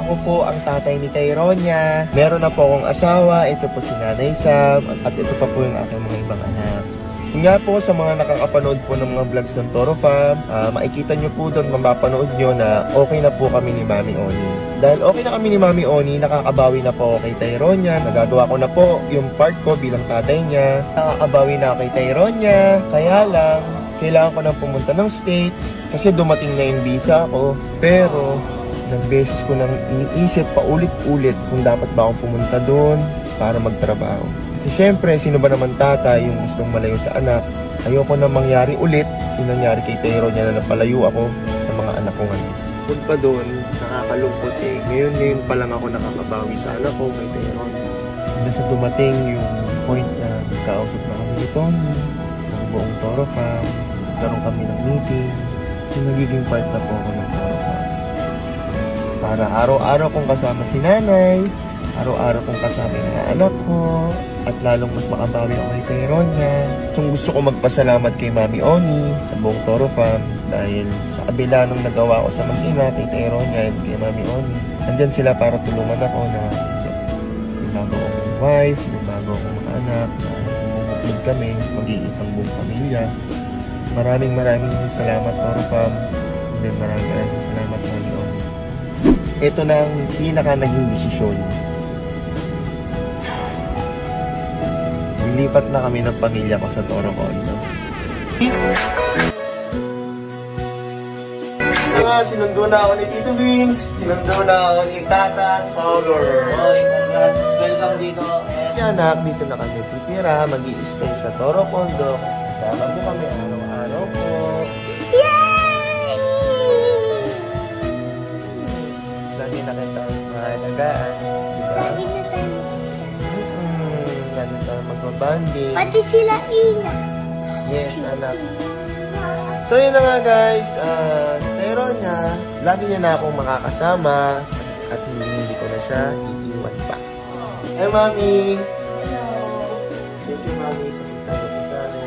Ako po ang tatay ni Tyronia. Meron na po akong asawa. Ito po si Nanay Sam. At ito pa po yung aking mga ibang anak. Kung nga po sa mga nakakapanood po ng mga vlogs ng Toro Fam, makikita nyo po doon, mapapanood nyo na okay na po kami ni Mami Oni. Dahil okay na kami ni Mami Oni, nakakabawi na po ako kay Tyronia. Nagagawa ko na po yung part ko bilang tatay niya. Nakakabawi na ako kay Tyronia. Kaya lang, kailangan ko nang pumunta ng States kasi dumating na yung visa ko. Pero, nagbeses ko nang iniisip paulit-ulit kung dapat ba akong pumunta doon para magtrabaho. Kasi syempre, sino ba naman tatay yung gustong malayo sa anak? Ayoko na mangyari ulit yung nangyari kay Tyronia na napalayo ako sa mga anak ko ngayon. Kung pa doon, nakakalungkot eh. Ngayon pa lang ako nakakabawi sa anak ko kay Tyronia. Nasa dumating yung point na nagkausap na kami ni Tony, ng buong Toro Fam, nagkaroon kami ng meeting, yung nagiging part na po ako ng Toro Fam. Para araw-araw kong kasama si nanay, araw-araw kong kasama yung mga anak ko, at lalong mas makabawi ako kay Tyronia. Gusto ko magpasalamat kay Mami Oni sa buong Toro Fam dahil sa kabila nung nagawa ko sa mag-ina kay Tyronia at kay Mami Oni, andyan sila para tulungan ako na may bago akong wife, may bago akong mga anak, na bumuklod kami, mag-iisang buong pamilya. Maraming salamat Toro Fam, and maraming salamat Mami Oni. Ito na ang pinaka naging desisyon. Lipat na kami ng pamilya ko sa Toro Condo. Sinundo na ako ni Tito Vince, sinundo na ako ni Tata at Fowler. Oy, congrats. Welcome dito. Si anak, dito na kami titira, mag-i-stay sa Toro Condo. Kasama po kami araw-araw po. Yay! Lagi na kita mahalagaan. Lagi na tayo Lagi tayo magbabanding. pati sila Ina. Yes, anak. So yun na nga guys, Tyronia, lagi niya na akong makakasama at hindi ko na siya iiwan pa. Hey Mami! Thank you Mami sa pagtawag sa akin.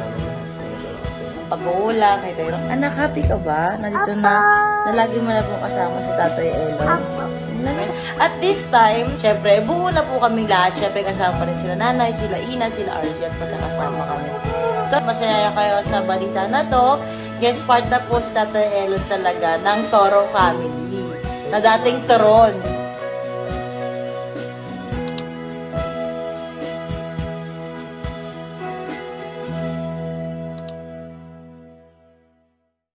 Pag-uula kay Tyron. Anak, happy ka ba? Nandito na lagi mo na pong kasama si Tatay Elon. At this time, syempre, buo na po kaming lahat. Syempre, kasama pa rin sila nanay, sila Ina, sila RJ at magkakasama kami. So, masaya kayo sa balita na to. Yes, part na po si Tatay Elon talaga ng Toro family na dating turon.